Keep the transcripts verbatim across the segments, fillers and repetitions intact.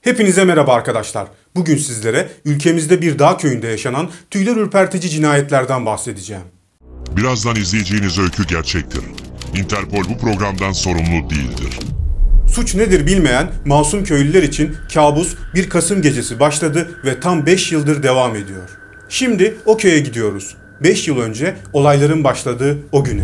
Hepinize merhaba arkadaşlar. Bugün sizlere ülkemizde bir dağ köyünde yaşanan tüyler ürpertici cinayetlerden bahsedeceğim. Birazdan izleyeceğiniz öykü gerçektir. Interpol bu programdan sorumlu değildir. Suç nedir bilmeyen masum köylüler için kabus bir Kasım gecesi başladı ve tam beş yıldır devam ediyor. Şimdi o köye gidiyoruz. beş yıl önce olayların başladığı o güne.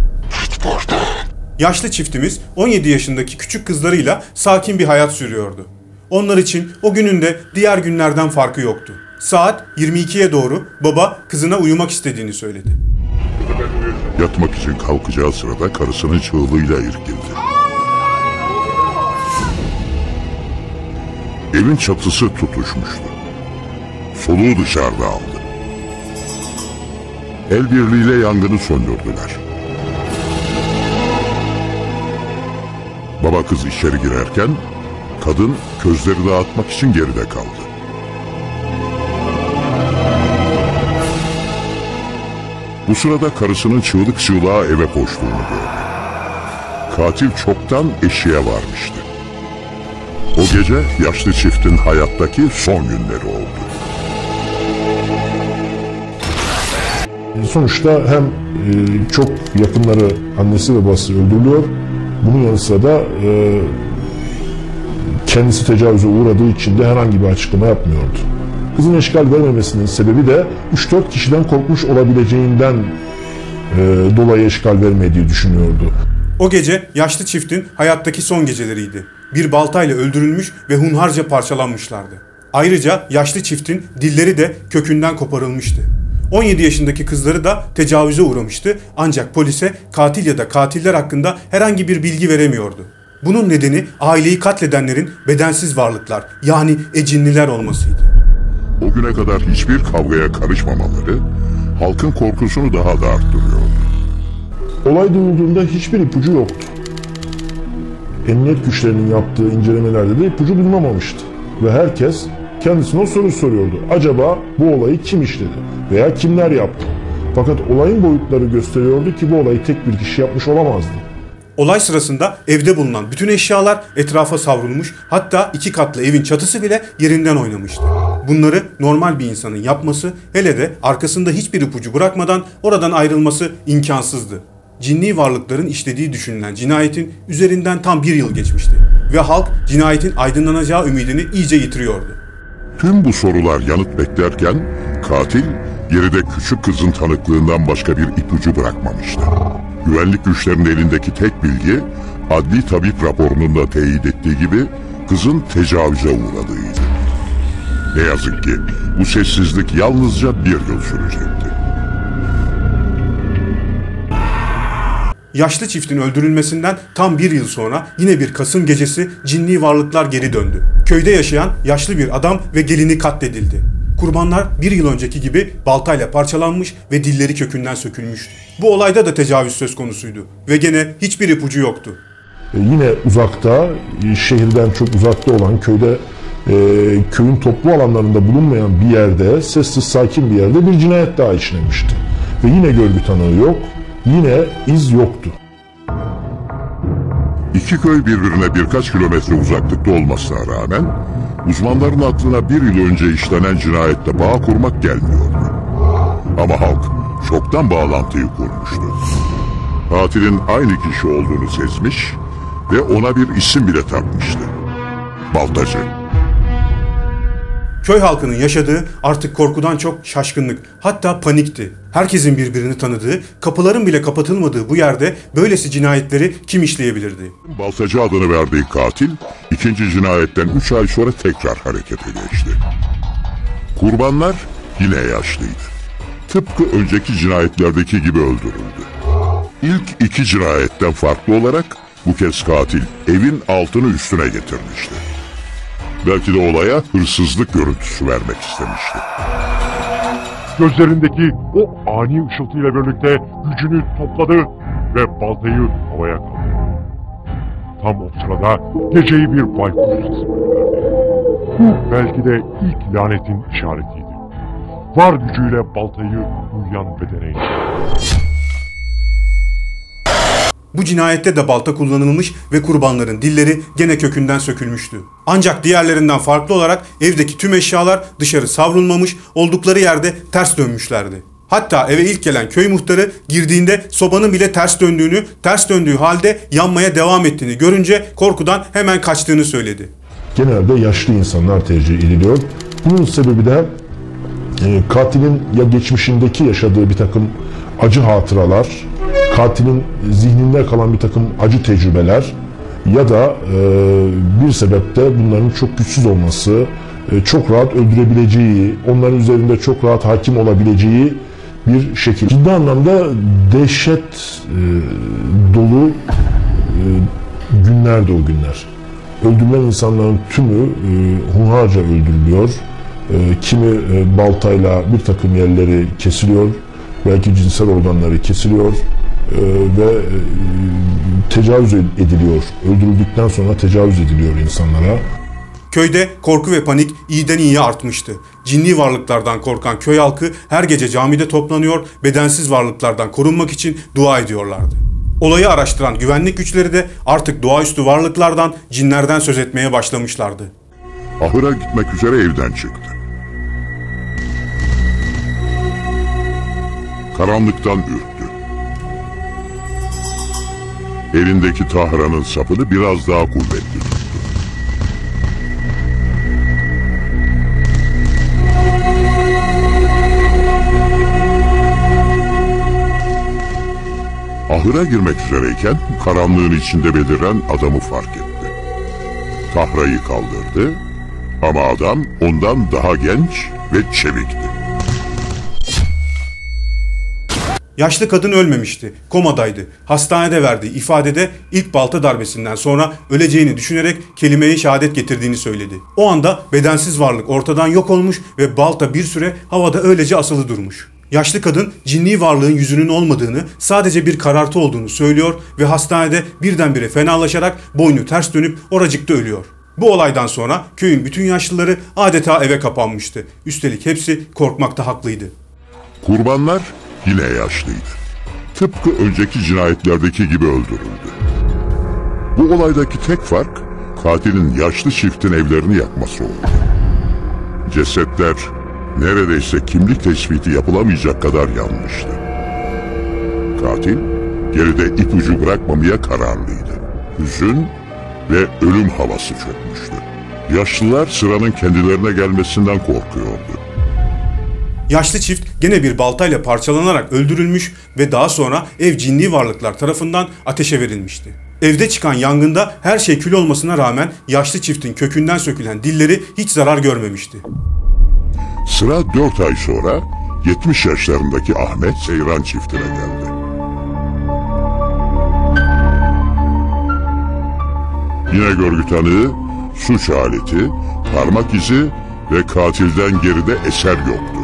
Yaşlı çiftimiz on yedi yaşındaki küçük kızlarıyla sakin bir hayat sürüyordu. Onlar için o günün de diğer günlerden farkı yoktu. Saat yirmi ikiye doğru baba kızına uyumak istediğini söyledi. Yatmak için kalkacağı sırada karısının çığlığıyla irkildi. Evin çatısı tutuşmuştu. Soluğu dışarıda aldı. El birliğiyle yangını söndürdüler. Baba kız içeri girerken kadın közleri dağıtmak için geride kaldı. Bu sırada karısının çığlık çığlığa eve koştuğunu gördü. Katil çoktan eşiğe varmıştı. O gece yaşlı çiftin hayattaki son günleri oldu. Sonuçta hem e, çok yakınları, annesi ve babası öldürülüyor. Bunun yanı sıra da e, kendisi tecavüze uğradığı için de herhangi bir açıklama yapmıyordu. Kızın eşkal vermemesinin sebebi de üç dört kişiden korkmuş olabileceğinden e, dolayı eşkal vermediği düşünüyordu. O gece yaşlı çiftin hayattaki son geceleriydi. Bir baltayla öldürülmüş ve hunharca parçalanmışlardı. Ayrıca yaşlı çiftin dilleri de kökünden koparılmıştı. on yedi yaşındaki kızları da tecavüze uğramıştı ancak polise katil ya da katiller hakkında herhangi bir bilgi veremiyordu. Bunun nedeni aileyi katledenlerin bedensiz varlıklar yani ecinliler olmasıydı. O güne kadar hiçbir kavgaya karışmamaları halkın korkusunu daha da arttırıyordu. Olay duyulduğunda hiçbir ipucu yoktu. Emniyet güçlerinin yaptığı incelemelerde de ipucu bulunamamıştı. Ve herkes kendisine o soruyu soruyordu. Acaba bu olayı kim işledi veya kimler yaptı? Fakat olayın boyutları gösteriyordu ki bu olayı tek bir kişi yapmış olamazdı. Olay sırasında evde bulunan bütün eşyalar etrafa savrulmuş, hatta iki katlı evin çatısı bile yerinden oynamıştı. Bunları normal bir insanın yapması, hele de arkasında hiçbir ipucu bırakmadan oradan ayrılması imkansızdı. Cinni varlıkların işlediği düşünülen cinayetin üzerinden tam bir yıl geçmişti ve halk cinayetin aydınlanacağı ümidini iyice yitiriyordu. Tüm bu sorular yanıt beklerken katil geride küçük kızın tanıklığından başka bir ipucu bırakmamıştı. Güvenlik güçlerinin elindeki tek bilgi adli tabip raporunun da teyit ettiği gibi kızın tecavüze uğradığıydı. Ne yazık ki bu sessizlik yalnızca bir yıl sürecekti. Yaşlı çiftin öldürülmesinden tam bir yıl sonra yine bir Kasım gecesi cinni varlıklar geri döndü. Köyde yaşayan yaşlı bir adam ve gelini katledildi. Kurbanlar bir yıl önceki gibi baltayla parçalanmış ve dilleri kökünden sökülmüştü. Bu olayda da tecavüz söz konusuydu ve gene hiçbir ipucu yoktu. E yine uzakta, şehirden çok uzakta olan köyde, e, köyün toplu alanlarında bulunmayan bir yerde, sessiz sakin bir yerde bir cinayet daha işlemişti. Ve yine görgü tanığı yok, yine iz yoktu. İki köy birbirine birkaç kilometre uzaklıkta olmasına rağmen uzmanların aklına bir yıl önce işlenen cinayette bağ kurmak gelmiyordu. Ama halk çoktan bağlantıyı kurmuştu. Katilin aynı kişi olduğunu sezmiş ve ona bir isim bile takmıştı. Baltacı. Köy halkının yaşadığı artık korkudan çok şaşkınlık, hatta panikti. Herkesin birbirini tanıdığı, kapıların bile kapatılmadığı bu yerde böylesi cinayetleri kim işleyebilirdi? Baltacı adını verdiği katil ikinci cinayetten üç ay sonra tekrar harekete geçti. Kurbanlar yine yaşlıydı. Tıpkı önceki cinayetlerdeki gibi öldürüldü. İlk iki cinayetten farklı olarak bu kez katil evin altını üstüne getirmişti. Belki de olaya hırsızlık görüntüsü vermek istemişti. Gözlerindeki o ani ışıltıyla birlikte gücünü topladı ve baltayı havaya kaldırdı. Tam o sırada geceyi bir baykuş sesi gönderdi. Bu belki de ilk lanetin işaretiydi. Var gücüyle baltayı uyuyan bedene indirdi. Bu cinayette de balta kullanılmış ve kurbanların dilleri gene kökünden sökülmüştü. Ancak diğerlerinden farklı olarak evdeki tüm eşyalar dışarı savrulmamış, oldukları yerde ters dönmüşlerdi. Hatta eve ilk gelen köy muhtarı girdiğinde sobanın bile ters döndüğünü, ters döndüğü halde yanmaya devam ettiğini görünce korkudan hemen kaçtığını söyledi. Genelde yaşlı insanlar tercih ediliyor. Bunun sebebi de e, katilin ya geçmişindeki yaşadığı bir takım acı hatıralar, katilin zihninde kalan bir takım acı tecrübeler ya da e, bir sebepte bunların çok güçsüz olması, e, çok rahat öldürebileceği, onların üzerinde çok rahat hakim olabileceği bir şekil. Ciddi anlamda dehşet e, dolu e, günlerdi o günler. Öldürülen insanların tümü e, hunharca öldürülüyor. E, kimi e, baltayla bir takım yerleri kesiliyor, belki cinsel organları kesiliyor e, ve e, tecavüz ediliyor. Öldürüldükten sonra tecavüz ediliyor insanlara. Köyde korku ve panik iyiden iyiye artmıştı. Cinli varlıklardan korkan köy halkı her gece camide toplanıyor, bedensiz varlıklardan korunmak için dua ediyorlardı. Olayı araştıran güvenlik güçleri de artık doğaüstü varlıklardan, cinlerden söz etmeye başlamışlardı. Ahıra gitmek üzere evden çıktı. Karanlıktan ürktü. Elindeki tahranın sapını biraz daha kuvvetli tuttu. Ahıra girmek üzereyken karanlığın içinde beliren adamı fark etti. Tahrayı kaldırdı ama adam ondan daha genç ve çevikti. Yaşlı kadın ölmemişti, komadaydı. Hastanede verdiği ifadede ilk balta darbesinden sonra öleceğini düşünerek kelime-i şehadet getirdiğini söyledi. O anda bedensiz varlık ortadan yok olmuş ve balta bir süre havada öylece asılı durmuş. Yaşlı kadın cinli varlığın yüzünün olmadığını, sadece bir karartı olduğunu söylüyor ve hastanede birdenbire fenalaşarak boynu ters dönüp oracıkta ölüyor. Bu olaydan sonra köyün bütün yaşlıları adeta eve kapanmıştı. Üstelik hepsi korkmakta haklıydı. Kurbanlar yine yaşlıydı. Tıpkı önceki cinayetlerdeki gibi öldürüldü. Bu olaydaki tek fark katilin yaşlı çiftin evlerini yakması oldu. Cesetler neredeyse kimlik tespiti yapılamayacak kadar yanmıştı. Katil geride ipucu bırakmamaya kararlıydı. Hüzün ve ölüm havası çökmüştü. Yaşlılar sıranın kendilerine gelmesinden korkuyordu. Yaşlı çift gene bir baltayla parçalanarak öldürülmüş ve daha sonra ev cinli varlıklar tarafından ateşe verilmişti. Evde çıkan yangında her şey kül olmasına rağmen yaşlı çiftin kökünden sökülen dilleri hiç zarar görmemişti. Sıra dört ay sonra yetmiş yaşlarındaki Ahmet Seyran çiftine geldi. Yine görgü tanığı, suç aleti, parmak izi ve katilden geride eser yoktu.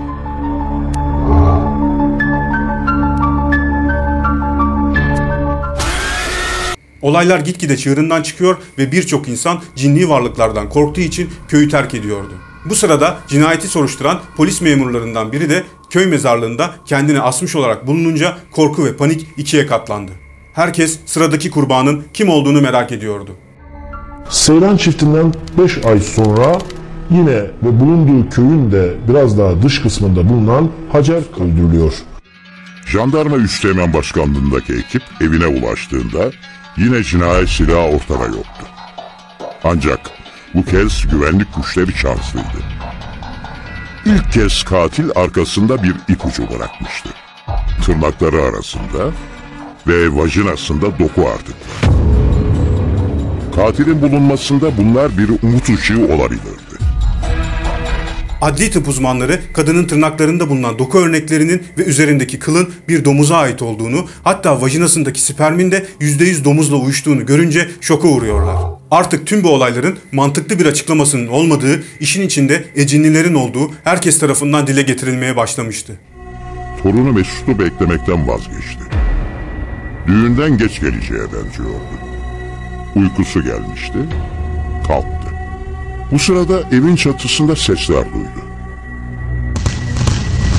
Olaylar gitgide çığırından çıkıyor ve birçok insan cinli varlıklardan korktuğu için köyü terk ediyordu. Bu sırada cinayeti soruşturan polis memurlarından biri de köy mezarlığında kendini asmış olarak bulununca korku ve panik ikiye katlandı. Herkes sıradaki kurbanın kim olduğunu merak ediyordu. Seyran çiftinden beş ay sonra yine ve bulunduğu köyün de biraz daha dış kısmında bulunan Hacer öldürülüyor. Jandarma Üsteğmen Başkanlığındaki ekip evine ulaştığında yine cinayet silahı ortada yoktu. Ancak bu kez güvenlik güçleri şanslıydı. İlk kez katil arkasında bir ipucu bırakmıştı. Tırnakları arasında ve vajinasında doku artıkları. Katilin bulunmasında bunlar bir umut ışığı olabilirdi. Adli tıp uzmanları kadının tırnaklarında bulunan doku örneklerinin ve üzerindeki kılın bir domuza ait olduğunu, hatta vajinasındaki spermin de yüzde yüz domuzla uyuştuğunu görünce şoka uğruyorlar. Artık tüm bu olayların mantıklı bir açıklamasının olmadığı, işin içinde ecinlilerin olduğu herkes tarafından dile getirilmeye başlamıştı. Torunu Mesut'u beklemekten vazgeçti. Düğünden geç geleceğe benziyordu. Uykusu gelmişti, kalktı. Bu sırada evin çatısında sesler duydu.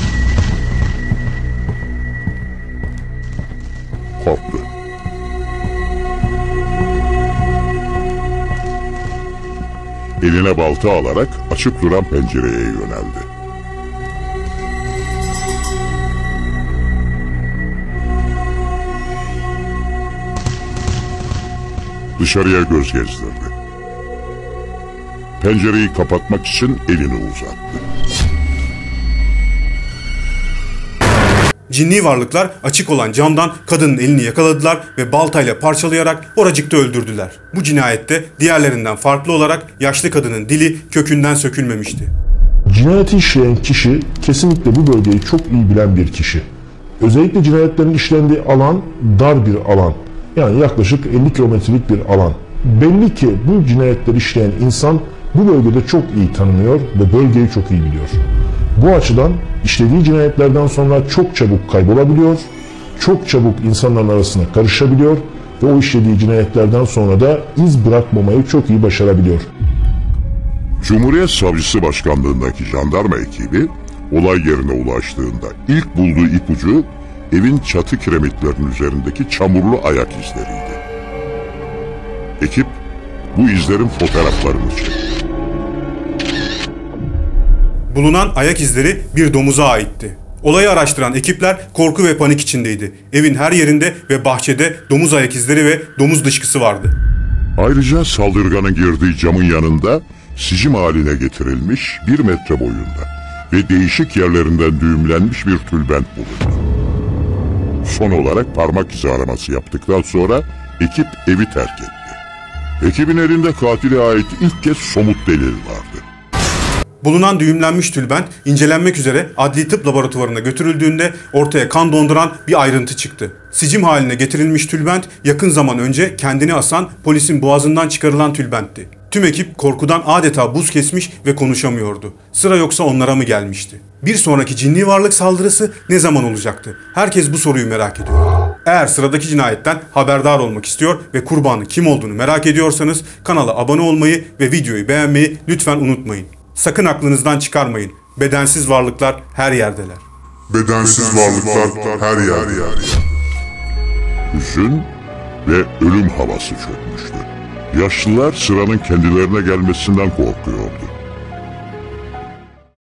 Korktu. eline balta alarak açık duran pencereye yöneldi. Dışarıya göz gezdirdi. Pencereyi kapatmak için elini uzattı. Cinni varlıklar açık olan camdan kadının elini yakaladılar ve baltayla parçalayarak oracıkta öldürdüler. Bu cinayette diğerlerinden farklı olarak yaşlı kadının dili kökünden sökülmemişti. Cinayeti işleyen kişi kesinlikle bu bölgeyi çok iyi bilen bir kişi. Özellikle cinayetlerin işlendiği alan dar bir alan. Yani yaklaşık elli kilometrelik bir alan. Belli ki bu cinayetleri işleyen insan bu bölgede çok iyi tanınıyor ve bölgeyi çok iyi biliyor. Bu açıdan işlediği cinayetlerden sonra çok çabuk kaybolabiliyor, çok çabuk insanların arasına karışabiliyor ve o işlediği cinayetlerden sonra da iz bırakmamayı çok iyi başarabiliyor. Cumhuriyet Savcısı Başkanlığındaki jandarma ekibi olay yerine ulaştığında ilk bulduğu ipucu evin çatı kiremitlerinin üzerindeki çamurlu ayak izleriydi. Ekip bu izlerin fotoğraflarını çekti. Bulunan ayak izleri bir domuza aitti. Olayı araştıran ekipler korku ve panik içindeydi. Evin her yerinde ve bahçede domuz ayak izleri ve domuz dışkısı vardı. Ayrıca saldırganın girdiği camın yanında sicim haline getirilmiş bir metre boyunda ve değişik yerlerinden düğümlenmiş bir tülbent bulundu. Son olarak parmak izi araması yaptıktan sonra ekip evi terk etti. Ekibin elinde katile ait ilk kez somut delil vardı. Bulunan düğümlenmiş tülbent incelenmek üzere adli tıp laboratuvarına götürüldüğünde ortaya kan donduran bir ayrıntı çıktı. Sicim haline getirilmiş tülbent yakın zaman önce kendini asan polisin boğazından çıkarılan tülbentti. Tüm ekip korkudan adeta buz kesmiş ve konuşamıyordu. Sıra yoksa onlara mı gelmişti? Bir sonraki cinni varlık saldırısı ne zaman olacaktı? Herkes bu soruyu merak ediyor. Eğer sıradaki cinayetten haberdar olmak istiyor ve kurbanın kim olduğunu merak ediyorsanız kanala abone olmayı ve videoyu beğenmeyi lütfen unutmayın. Sakın aklınızdan çıkarmayın. Bedensiz varlıklar her yerdeler. Bedensiz varlıklar her yerde. Hüzün ve ölüm havası çökmüştü. Yaşlılar sıranın kendilerine gelmesinden korkuyordu.